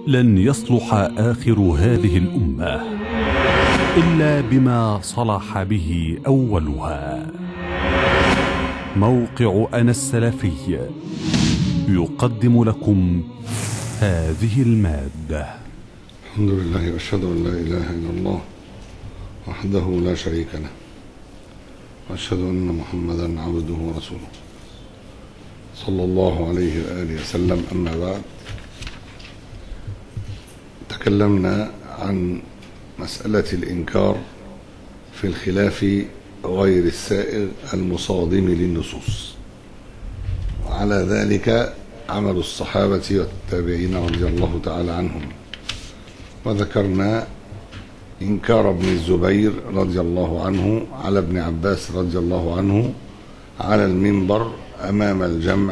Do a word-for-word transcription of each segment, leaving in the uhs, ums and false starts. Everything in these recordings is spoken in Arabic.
لن يصلح آخر هذه الأمة إلا بما صلح به أولها. موقع أنا السلفي يقدم لكم هذه المادة. الحمد لله وأشهد أن لا إله إلا الله وحده لا شريك له، وأشهد أن محمدا عبده ورسوله صلى الله عليه وآله وسلم. أما بعد، تكلمنا عن مسألة الإنكار في الخلاف غير السائغ المصادم للنصوص، وعلى ذلك عمل الصحابة والتابعين رضي الله تعالى عنهم. وذكرنا إنكار ابن الزبير رضي الله عنه على ابن عباس رضي الله عنه على المنبر أمام الجمع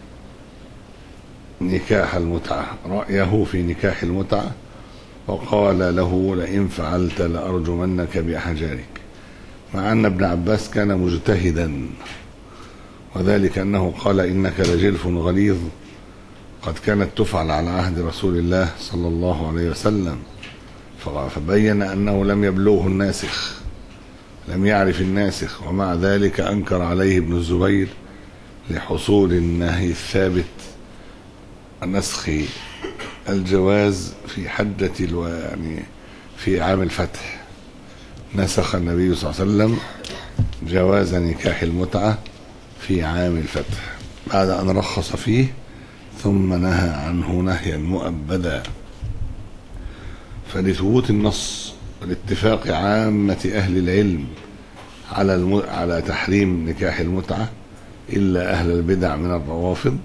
نكاح المتعة، رأيه في نكاح المتعة، وقال له: لئن فعلت لأرجمنك بأحجارك، مع أن ابن عباس كان مجتهدا، وذلك أنه قال: إنك لجلف غليظ، قد كانت تفعل على عهد رسول الله صلى الله عليه وسلم. فبين أنه لم يبلغه الناسخ، لم يعرف الناسخ، ومع ذلك أنكر عليه ابن الزبير لحصول النهي الثابت نسخ الجواز في حجة الو... يعني في عام الفتح، نسخ النبي صلى الله عليه وسلم جواز نكاح المتعة في عام الفتح بعد أن رخص فيه ثم نهى عنه نهيا مؤبدا. فلثبوت النص والاتفاق عامة أهل العلم على الم... على تحريم نكاح المتعة إلا أهل البدع من الروافض،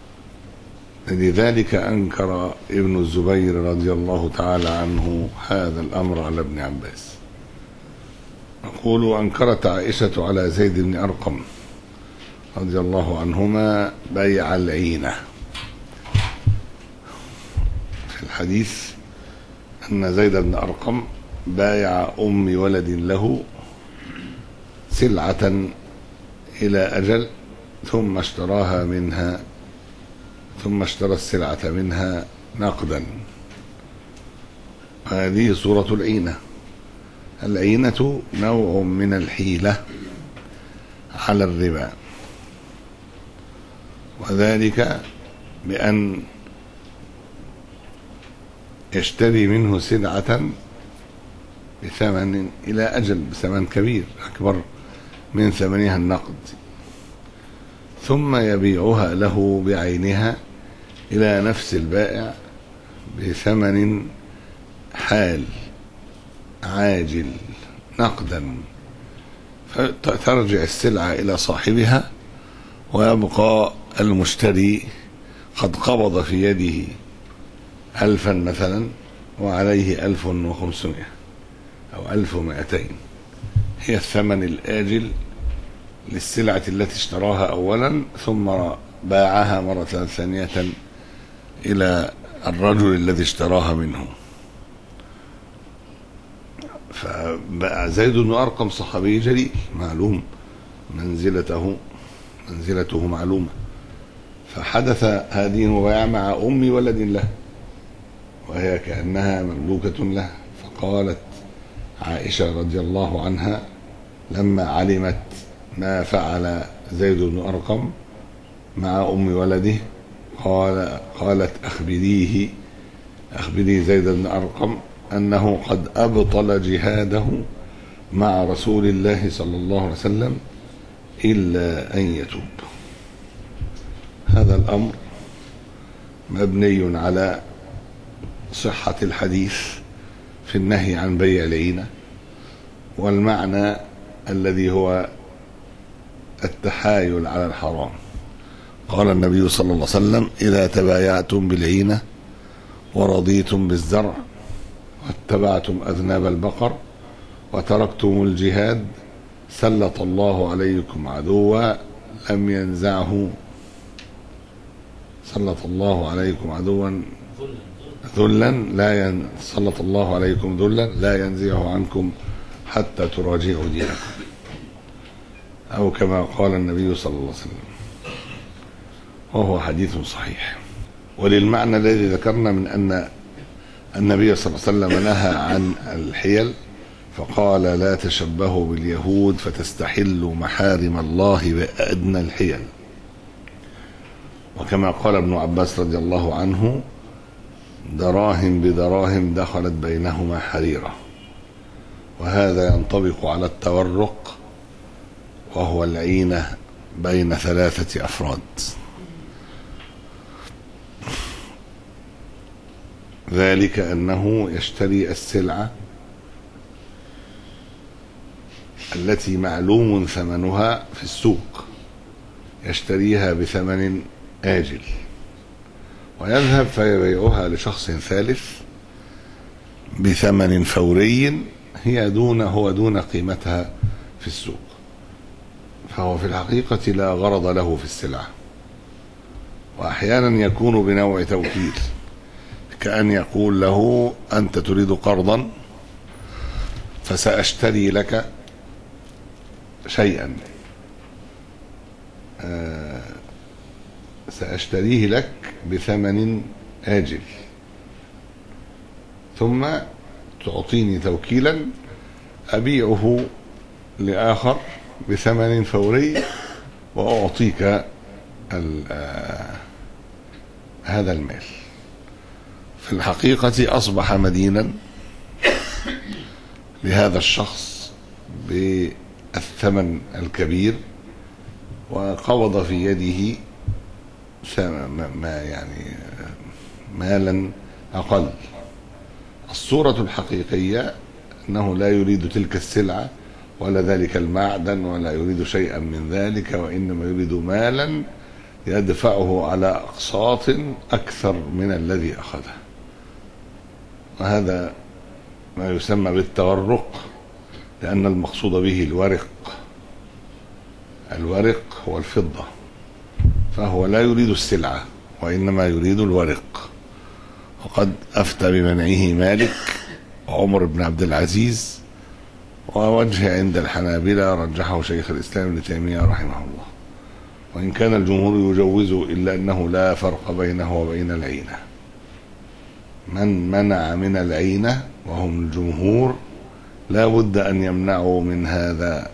لذلك أنكر ابن الزبير رضي الله تعالى عنه هذا الأمر على ابن عباس. نقول: أنكرت عائشة على زيد بن أرقم رضي الله عنهما بيع العينة. في الحديث أن زيد بن أرقم بايع أم ولد له سلعة إلى أجل، ثم اشتراها منها ثم اشترى السلعة منها نقدا. هذه صورة العينة. العينة نوع من الحيلة على الربا، وذلك بأن يشتري منه سلعة بثمن إلى أجل، بثمن كبير أكبر من ثمنها النقد، ثم يبيعها له بعينها إلى نفس البائع بثمن حال عاجل نقدا، فترجع السلعة إلى صاحبها، ويبقى المشتري قد قبض في يده ألفا مثلا وعليه ألف وخمسمائة أو ألف ومائتين، هي الثمن الآجل للسلعة التي اشتراها أولا، ثم باعها مرة ثانية إلى الرجل الذي اشتراها منه. فزيد بن أرقم صحابي جليل معلوم منزلته منزلته معلومة، فحدث هذه المبايعة مع أم ولد له، وهي كأنها مملوكة له. فقالت عائشة رضي الله عنها لما علمت ما فعل زيد بن أرقم مع أم ولده، قال قالت أخبريه أخبري زيد بن أرقم أنه قد أبطل جهاده مع رسول الله صلى الله عليه وسلم إلا أن يتوب. هذا الأمر مبني على صحة الحديث في النهي عن بيع العينة، والمعنى الذي هو التحايل على الحرام. قال النبي صلى الله عليه وسلم: إذا تبايعتم بالعينة ورضيتم بالزرع واتبعتم أذناب البقر وتركتم الجهاد سلط الله عليكم عدوا لم ينزعه سلط الله عليكم عدوا ذلا لا ين... سلط الله عليكم ذلا لا ينزعه عنكم حتى تراجعوا دينكم، أو كما قال النبي صلى الله عليه وسلم، وهو حديث صحيح. وللمعنى الذي ذكرنا من أن النبي صلى الله عليه وسلم نهى عن الحيل فقال لا تشبهوا باليهود فتستحلوا محارم الله بأدنى الحيل. وكما قال ابن عباس رضي الله عنه دراهم بدراهم دخلت بينهما حريرة. وهذا ينطبق على التورق وهو العينة بين ثلاثة أفراد. ذلك أنه يشتري السلعة التي معلوم ثمنها في السوق، يشتريها بثمن آجل ويذهب فيبيعها لشخص ثالث بثمن فوري هي دون هو دون قيمتها في السوق، فهو في الحقيقة لا غرض له في السلعة. وأحيانا يكون بنوع توكيل، كأن يقول له أنت تريد قرضا فسأشتري لك شيئا آه سأشتريه لك بثمن آجل ثم تعطيني توكيلا أبيعه لآخر بثمن فوري وأعطيك آه هذا المال. في الحقيقة أصبح مدينا لهذا الشخص بالثمن الكبير وقبض في يده ما يعني مالا أقل. الصورة الحقيقية أنه لا يريد تلك السلعة ولا ذلك المعدن ولا يريد شيئا من ذلك، وإنما يريد مالا يدفعه على أقساط أكثر من الذي أخذه. وهذا ما يسمى بالتورق، لأن المقصود به الورق. الورق هو الفضة، فهو لا يريد السلعة وإنما يريد الورق. وقد أفتى بمنعه مالك وعمر بن عبد العزيز، ووجه عند الحنابلة رجحه شيخ الإسلام ابن تيمية رحمه الله، وإن كان الجمهور يجوز إلا أنه لا فرق بينه وبين العينة. من منع من العينة وهم الجمهور لا بد أن يمنعوا من هذا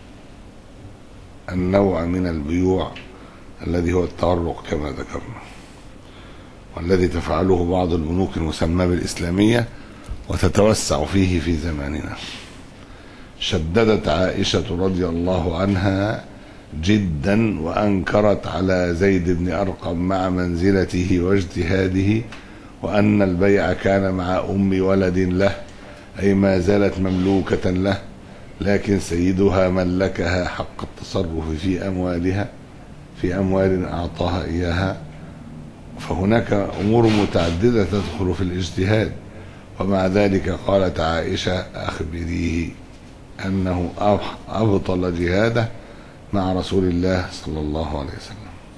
النوع من البيوع الذي هو التورق كما ذكرنا، والذي تفعله بعض البنوك المسمى بالإسلامية وتتوسع فيه في زماننا. شددت عائشة رضي الله عنها جدا وأنكرت على زيد بن أرقم مع منزلته واجتهاده وأن البيع كان مع أم ولد له، أي ما زالت مملوكة له، لكن سيدها ملكها حق التصرف في أموالها في أموال أعطاها إياها. فهناك أمور متعددة تدخل في الاجتهاد، ومع ذلك قالت عائشة أخبريه أنه أبطل جهاده مع رسول الله صلى الله عليه وسلم.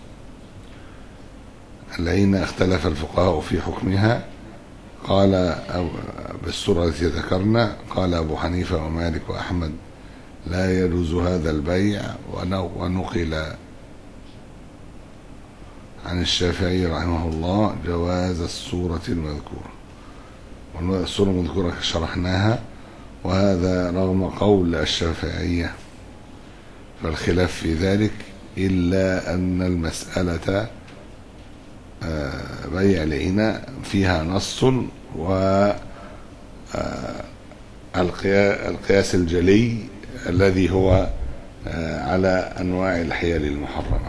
العينة اختلف الفقهاء في حكمها، قال بالسورة التي ذكرنا قال أبو حنيفة ومالك وأحمد لا يجوز هذا البيع، ونقل عن الشافعي رحمه الله جواز السورة المذكورة. والسورة المذكورة شرحناها، وهذا رغم قول الشافعية فالخلاف في ذلك، إلا أن المسألة بيع العينة فيها نص والقياس الجلي الذي هو على أنواع الحيل المحرمة.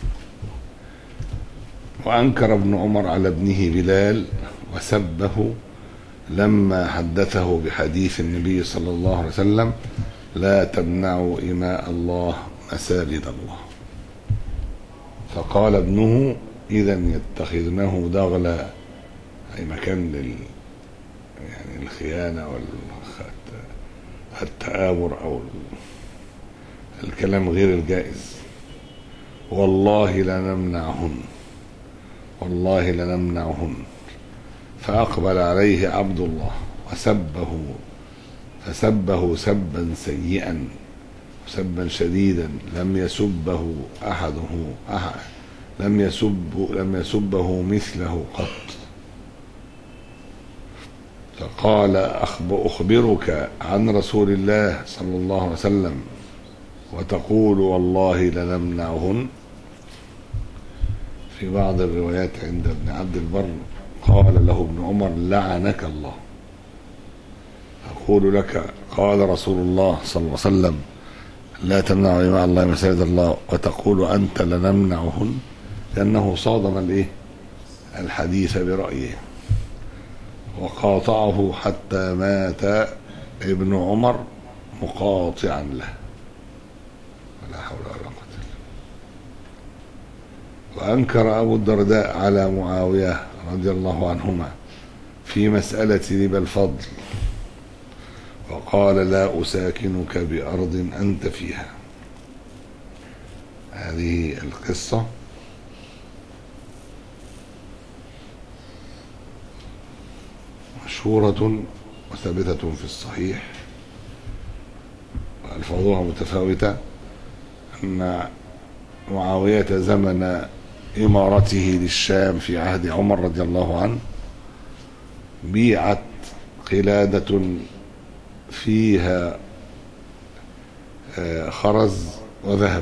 وأنكر ابن عمر على ابنه بلال وسبه لما حدثه بحديث النبي صلى الله عليه وسلم لا تمنعوا إماء الله مساجد الله، فقال ابنه إذا يتخذنه دغلا، أي مكان لل يعني الخيانة والتآمر أو الكلام غير الجائز. والله لنمنعهن والله لنمنعهن. فأقبل عليه عبد الله وسبه فسبه سبا سيئا سبا شديدا لم يسبه أحده أحد لم يسب لم يسبه مثله قط. فقال أخبرك عن رسول الله صلى الله عليه وسلم وتقول والله لنمنعهن. في بعض الروايات عند ابن عبد البر قال له ابن عمر لعنك الله. أقول لك قال رسول الله صلى الله عليه وسلم لا تمنعوا مع الله مساجد الله وتقول أنت لنمنعهن، لأنه صادم الإيه؟ الحديث برأيه وقاطعه حتى مات ابن عمر مقاطعا له. ولا حول ولا قوة إلا بالله. وأنكر أبو الدرداء على معاوية رضي الله عنهما في مسألة ربا الفضل وقال لا أساكنك بأرض أنت فيها. هذه القصة مشهورة وثابتة في الصحيح وألفاظها متفاوتة، أن معاوية زمن إمارته للشام في عهد عمر رضي الله عنه بيعت قلادة فيها خرز وذهب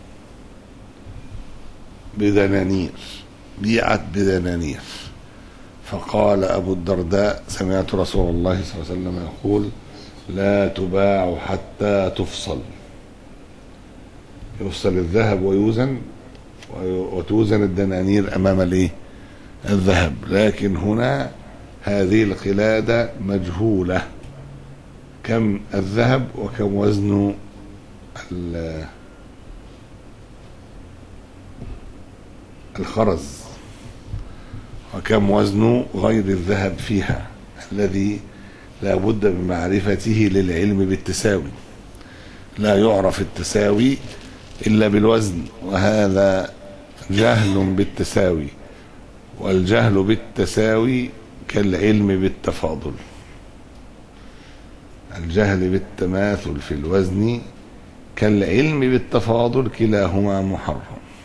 بدنانير، بيعت بدنانير. فقال أبو الدرداء سمعت رسول الله صلى الله عليه وسلم يقول لا تباع حتى تفصل، يفصل الذهب ويوزن وتوزن الدنانير أمام الايه؟ الذهب. لكن هنا هذه القلادة مجهولة كم الذهب وكم وزن الخرز وكم وزن غير الذهب فيها الذي لا بد بمعرفته للعلم بالتساوي. لا يعرف التساوي إلا بالوزن، وهذا جهل بالتساوي، والجهل بالتساوي كالعلم بالتفاضل. الجهل بالتماثل في الوزن كالعلم بالتفاضل، كلاهما محرم.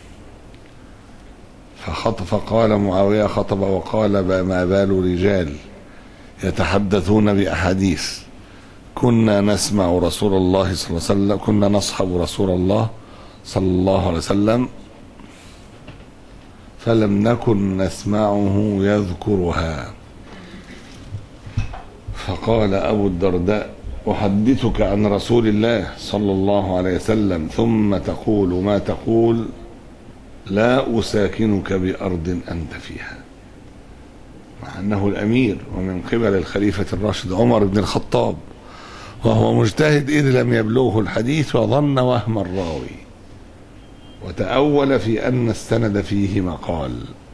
فخطب فقال معاوية خطب وقال ما بال رجال يتحدثون بأحاديث كنا نسمع رسول الله صلى الله عليه وسلم، كنا نصحب رسول الله صلى الله عليه وسلم فلم نكن نسمعه يذكرها. فقال أبو الدرداء أحدثك عن رسول الله صلى الله عليه وسلم ثم تقول ما تقول لا أساكنك بأرض أنت فيها، مع أنه الأمير ومن قبل الخليفة الراشد عمر بن الخطاب، وهو مجتهد إذ لم يبلغه الحديث وظن وهم الراوي وتأول في أن السند فيه مقال.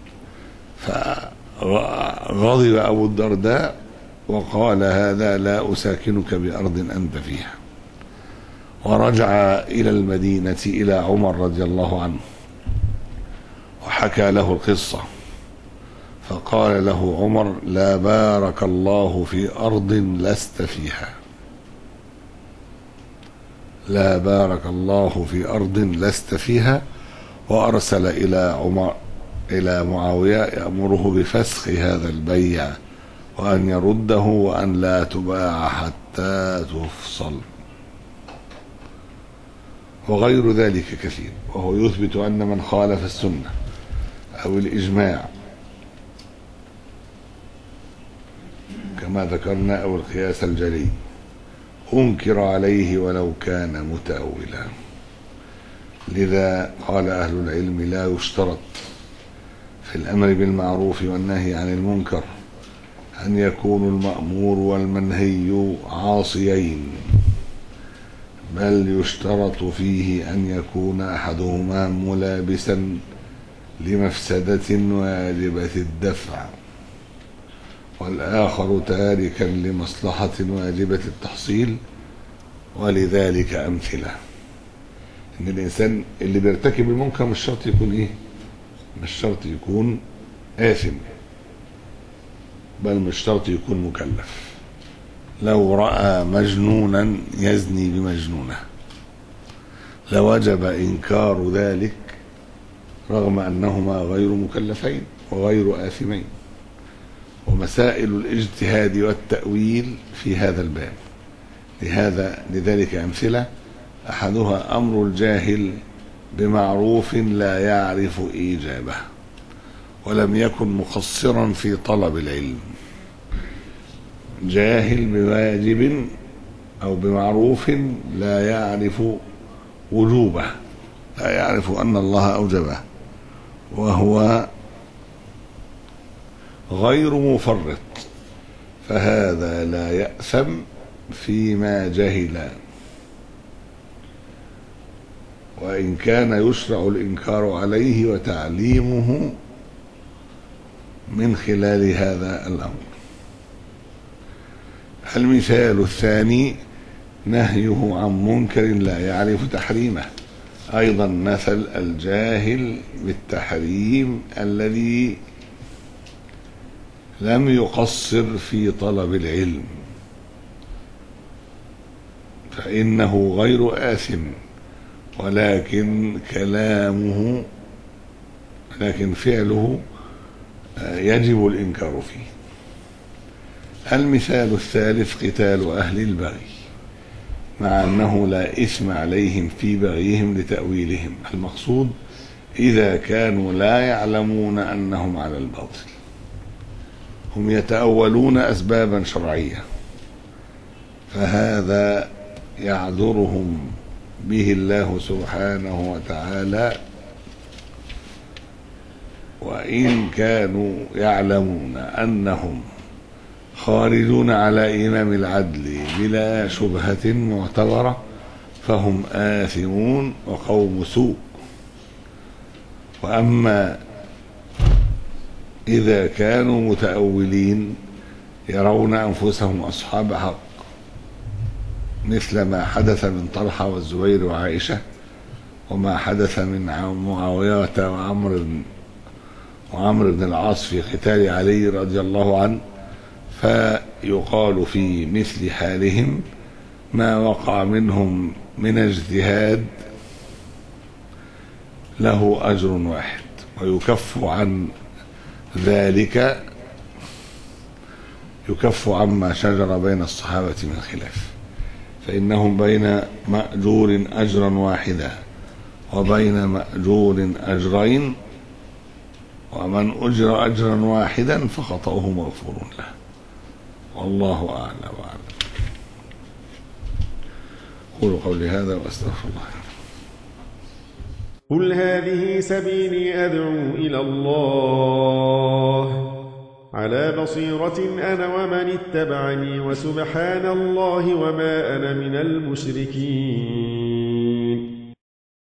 فغضب أبو الدرداء وقال هذا لا أساكنك بأرض أنت فيها، ورجع إلى المدينة إلى عمر رضي الله عنه وحكى له القصة، فقال له عمر لا بارك الله في أرض لست فيها، لا بارك الله في أرض لست فيها. وأرسل إلى عمر إلى معاوية يأمره بفسخ هذا البيع وأن يرده وأن لا تباع حتى تفصل، وغير ذلك كثير. وهو يثبت أن من خالف السنة أو الإجماع كما ذكرنا أو القياس الجلي أنكر عليه ولو كان متأولا. لذا قال أهل العلم لا يشترط في الأمر بالمعروف والنهي عن المنكر أن يكون المأمور والمنهي عاصيين، بل يشترط فيه أن يكون أحدهما ملابسا لمفسدة واجبة الدفع والآخر تاركا لمصلحة واجبة التحصيل. ولذلك أمثلة إن الإنسان اللي بيرتكب المنكر مش شرط يكون إيه؟ مش شرط يكون آثم، بل مش شرط يكون مكلف. لو رأى مجنونا يزني بمجنونة لوجب إنكار ذلك رغم أنهما غير مكلفين وغير آثمين. ومسائل الاجتهاد والتأويل في هذا الباب. لهذا لذلك أمثلة: أحدها أمر الجاهل بمعروف لا يعرف إيجابه ولم يكن مقصرا في طلب العلم. جاهل بواجب أو بمعروف لا يعرف وجوبه، لا يعرف أن الله أوجبه، وهو غير مفرط، فهذا لا يأثم فيما جهل، وإن كان يشرع الإنكار عليه وتعليمه من خلال هذا الأمر. المثال الثاني نهيه عن منكر لا يعرف تحريمه، أيضا مثل الجاهل بالتحريم الذي لم يقصر في طلب العلم، فإنه غير آثم، ولكن كلامه لكن فعله يجب الإنكار فيه. المثال الثالث قتال أهل البغي، مع أنه لا إثم عليهم في بغيهم لتأويلهم، المقصود إذا كانوا لا يعلمون أنهم على الباطل، هم يتأولون أسبابا شرعية، فهذا يعذرهم به الله سبحانه وتعالى، وإن كانوا يعلمون أنهم خارجون على إمام العدل بلا شبهة معتبرة فهم آثمون وقوم سوء. وأما إذا كانوا متأولين يرون أنفسهم أصحاب حق، مثل ما حدث من طلحة والزبير وعائشة، وما حدث من معاوية وعمر بن وعمر بن العاص في قتال علي رضي الله عنه، فيقال في مثل حالهم ما وقع منهم من اجتهاد له أجر واحد، ويكف عن ذلك يكف عما شجر بين الصحابة من خلاف، فإنهم بين مأجور أجرا واحدا وبين مأجور أجرين، ومن أجر أجرا واحدا فخطأه مغفور له، والله أعلى وأعلم. قولوا قولي هذا وأستغفر الله. قل هذه سبيلي أدعو إلى الله على بصيرة أنا ومن اتبعني، وسبحان الله وما أنا من المشركين.